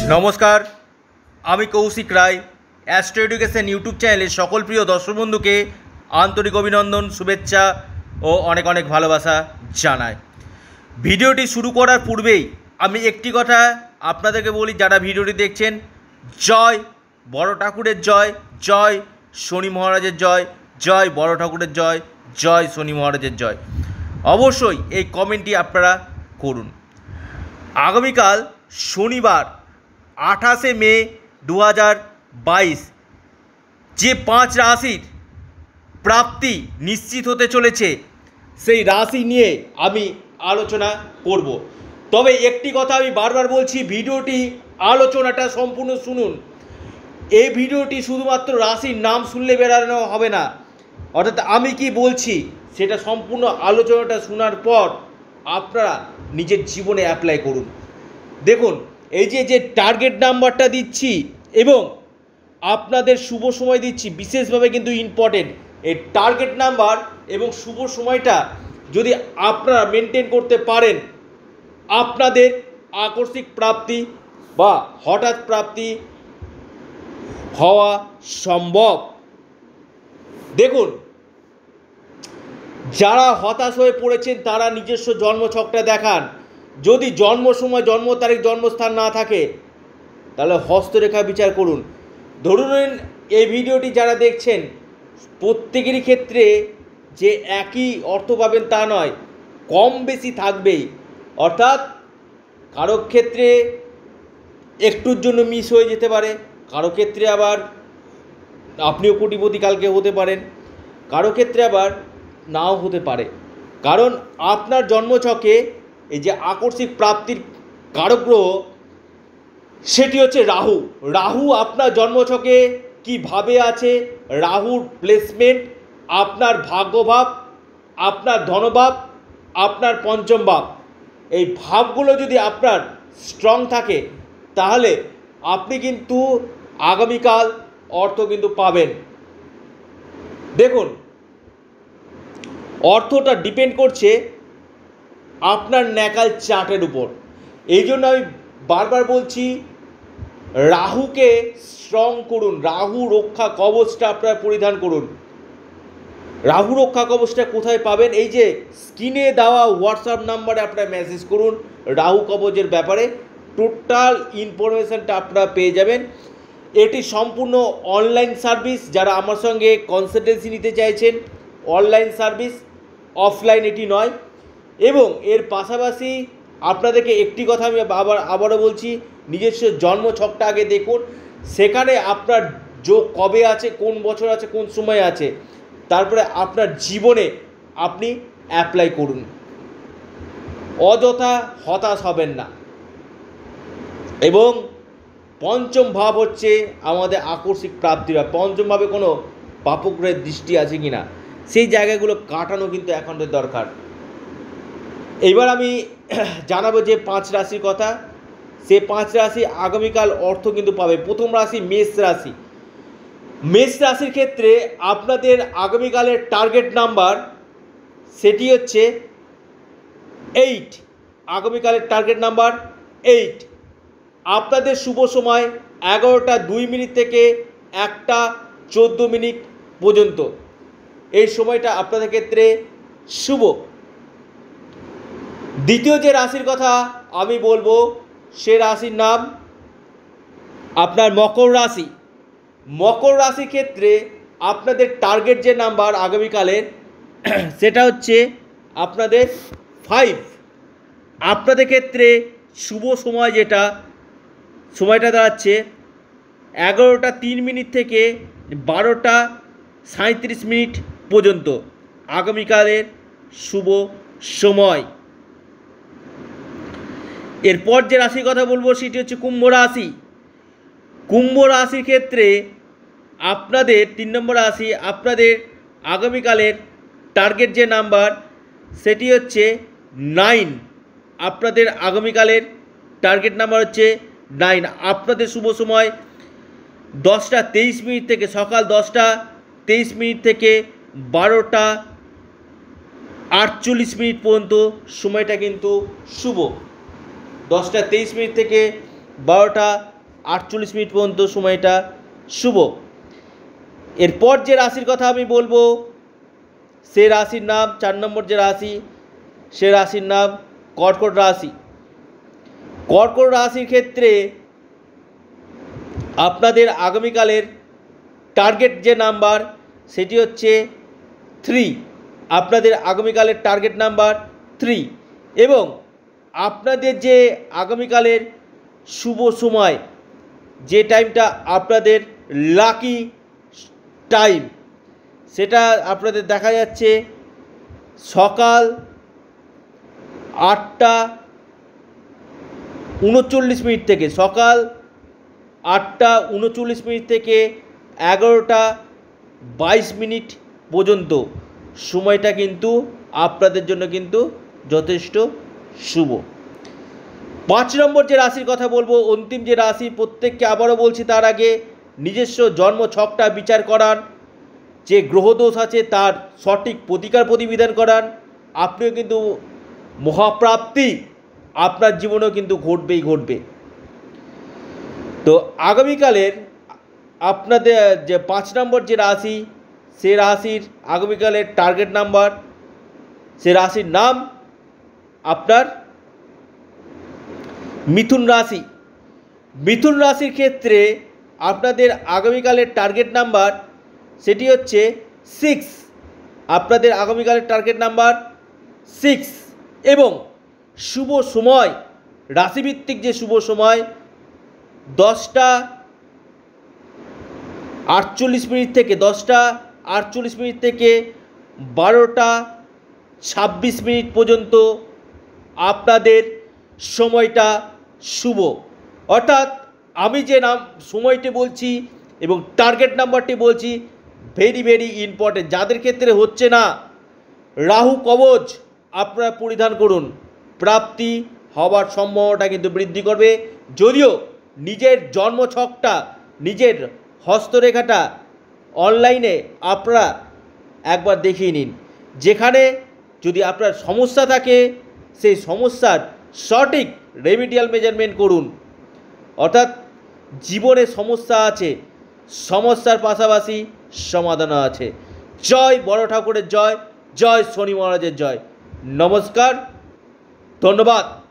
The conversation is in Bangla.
নমস্কার, আমি Koushik Roy. Astro education YouTube চ্যানেলের সকল প্রিয় দর্শক বন্ধুকে আন্তরিক অভিনন্দন, শুভেচ্ছা ও অনেক অনেক ভালোবাসা জানাই। ভিডিওটি শুরু করার পূর্বেই আমি একটি কথা আপনাদেরকে বলি, যারা ভিডিওটি দেখছেন, জয় বড় ঠাকুরের জয়, জয় শনি মহারাজের জয়, জয় বড় ঠাকুরের জয়, জয় শনি মহারাজের জয়। অবশ্যই এই কমেন্টটি আপনারা করুন। আগামীকাল শনিবার 28শে মে 2022 যে 5 রাশির প্রাপ্তি নিশ্চিত হতে চলেছে, সেই রাশি নিয়ে আমি আলোচনা করব। তবে একটি কথা আমি বারবার বলছি, ভিডিওটি আলোচনাটা সম্পূর্ণ শুনুন। এই ভিডিওটি শুধুমাত্র রাশির নাম শুনলে বেরানো হবে না, অর্থাৎ আমি কি বলছি সেটা সম্পূর্ণ আলোচনাটা শোনার পর আপনারা নিজের জীবনে অ্যাপ্লাই করুন। দেখুন, এই যে টার্গেট নাম্বারটা দিচ্ছি এবং আপনাদের শুভ সময় দিচ্ছি, বিশেষভাবে কিন্তু ইম্পর্টেন্ট। এই টার্গেট নাম্বার এবং শুভ সময়টা যদি আপনারা মেনটেন করতে পারেন, আপনাদের আকস্মিক প্রাপ্তি বা হঠাৎ প্রাপ্তি হওয়া সম্ভব। দেখুন, যারা হতাশ হয়ে পড়েছেন তারা নিজস্ব জন্মছকটা দেখান। যদি জন্ম সময়, জন্ম তারিখ, জন্মস্থান না থাকে তাহলে হস্তরেখা বিচার করুন। ধরুন এই ভিডিওটি যারা দেখছেন প্রত্যেকেরই ক্ষেত্রে যে একই অর্থ পাবেন তা নয়, কম বেশি থাকবেই। অর্থাৎ কারো ক্ষেত্রে একটুর জন্য মিস হয়ে যেতে পারে, কারো ক্ষেত্রে আবার আপনিও কোটিপতি কালকে হতে পারেন, কারো ক্ষেত্রে আবার নাও হতে পারে। কারণ আপনার জন্মছকে এই যে আকস্মিক প্রাপ্তির কারক গ্রহ, সেটি হচ্ছে রাহু। রাহু আপনার জন্মছকে কীভাবে আছে, রাহুর প্লেসমেন্ট আপনার ভাগ্যভাব, আপনার ধনভাব, আপনার পঞ্চম ভাব, এই ভাবগুলো যদি আপনার স্ট্রং থাকে তাহলে আপনি কিন্তু আগামীকাল অর্থ কিন্তু পাবেন। দেখুন, অর্থটা ডিপেন্ড করছে আপনার ন্যাকাল চার্টের উপর। এই জন্য আমি বারবার বলছি, রাহুকে স্ট্রং করুন, রাহু রক্ষা কবচটা আপনারা পরিধান করুন। রাহু রক্ষা কবচটা কোথায় পাবেন? এই যে স্ক্রিনে দেওয়া হোয়াটসঅ্যাপ নাম্বারে আপনারা মেসেজ করুন, রাহু কবচের ব্যাপারে টোটাল ইনফরমেশানটা আপনারা পেয়ে যাবেন। এটি সম্পূর্ণ অনলাইন সার্ভিস। যারা আমার সঙ্গে কনসালটেন্সি নিতে চাইছেন, অনলাইন সার্ভিস, অফলাইন এটি নয়। এবং এর পাশাপাশি আপনাদেরকে একটি কথা আমি আবারও বলছি, নিজস্ব জন্মছকটা আগে দেখুন, সেখানে আপনার যোগ কবে আছে, কোন বছর আছে, কোন সময় আছে, তারপরে আপনার জীবনে আপনি অ্যাপ্লাই করুন। অযথা হতাশ হবেন না। এবং পঞ্চম ভাব হচ্ছে আমাদের আকস্মিক প্রাপ্তিরা। পঞ্চম ভাবে কোনো পাপগ্রহের দৃষ্টি আছে কি না, সেই জায়গাগুলো কাটানো কিন্তু এখন দরকার। এইবার আমি জানাবো যে 5 রাশির কথা। সে 5 রাশি আগামীকাল অর্থ কিন্তু পাবে। প্রথম রাশি মেষ রাশি। মেষ রাশির ক্ষেত্রে আপনাদের আগামীকালের টার্গেট নাম্বার সেটি হচ্ছে 8। আগামীকালের টার্গেট নাম্বার 8। আপনাদের শুভ সময় 11টা 2 মিনিট থেকে 1টা 14 মিনিট পর্যন্ত। এই সময়টা আপনাদের ক্ষেত্রে শুভ। দ্বিতীয় যে রাশির কথা আমি বলবো, সে রাশির নাম আপনার মকর রাশি। মকর রাশির ক্ষেত্রে আপনাদের টার্গেট যে নাম্বার আগামীকালের সেটা হচ্ছে আপনাদের 5। আপনাদের ক্ষেত্রে শুভ সময় যেটা, সময়টা দাঁড়াচ্ছে 11টা 3 মিনিট থেকে 12টা 37 মিনিট পর্যন্ত আগামীকালের শুভ সময়। এরপর যে রাশির কথা বলবো সেটি হচ্ছে কুম্ভ রাশি। কুম্ভ রাশির ক্ষেত্রে আপনাদের 3 নম্বর রাশি, আপনাদের আগামীকালের টার্গেট যে নাম্বার সেটি হচ্ছে 9। আপনাদের আগামীকালের টার্গেট নাম্বার হচ্ছে 9। আপনাদের শুভ সময় 10টা 23 মিনিট থেকে, সকাল 10টা 23 মিনিট থেকে 12টা 48 মিনিট পর্যন্ত সময়টা কিন্তু শুভ। 10টা 23 মিনিট থেকে 12টা 48 পর্যন্ত সময়টা শুভ। এরপর যে রাশির কথা আমি বলবো সে রাশির নাম 4 নম্বর যে রাশি সে রাশির নাম কর্কট রাশি। কর্কট রাশির ক্ষেত্রে আপনাদের আগামীকালের টার্গেট যে নাম্বার সেটি হচ্ছে 3। আপনাদের আগামীকালের টার্গেট নাম্বার 3 এবং আপনাদের যে আগামীকালের শুভ সময় যে টাইমটা আপনাদের লাকি টাইম সেটা আপনাদের দেখা যাচ্ছে সকাল 8টা 39 থেকে সকাল 8টা 39 থেকে 11টা 22 পর্যন্ত সময়টা কিন্তু আপনাদের জন্য কিন্তু যথেষ্ট শুভ। 5 নম্বর যে রাশির কথা বলবো অন্তিম যে রাশি, প্রত্যেককে আবারও বলছি তার আগে নিজস্ব জন্ম ছকটা বিচার করান, যে গ্রহদোষ আছে তার সঠিক প্রতিকার প্রতিবিধান করান, আপনিও কিন্তু মহাপ্রাপ্তি আপনার জীবনেও কিন্তু ঘটবেই ঘটবে। তো আগামীকালের আপনাদের যে 5 নম্বর যে রাশি সে রাশির আগামীকালের টার্গেট নাম্বার সে রাশির নাম আপনার মিথুন রাশি। মিথুন রাশির ক্ষেত্রে আপনাদের আগামীকালের টার্গেট নাম্বার সেটি হচ্ছে 6। আপনাদের আগামীকালের টার্গেট নাম্বার 6 এবং শুভ সময় রাশিভিত্তিক যে শুভ সময় 10টা 48 থেকে 12টা 26 পর্যন্ত আপনাদের সময়টা শুভ। অর্থাৎ আমি যে সময়টি বলছি এবং টার্গেট নাম্বারটি বলছি ভেরি ভেরি ইম্পর্টেন্ট। যাদের ক্ষেত্রে হচ্ছে না রাহু কবচ আপনারা পরিধান করুন, প্রাপ্তি হওয়ার সম্ভাবনাটা কিন্তু বৃদ্ধি করবে। যদিও নিজের জন্মছকটা নিজের হস্তরেখাটা অনলাইনে আপনারা একবার দেখিয়ে নিন, যেখানে যদি আপনার সমস্যা থাকে সেই সমস্যার সঠিক রেমিডিয়াল মেজারমেন্ট করুন। অর্থাৎ জীবনে সমস্যা আছে, সমস্যার পাশাপাশি সমাধানও আছে। জয় বড় ঠাকুরের জয়, জয় শনি মহারাজের জয়। নমস্কার, ধন্যবাদ।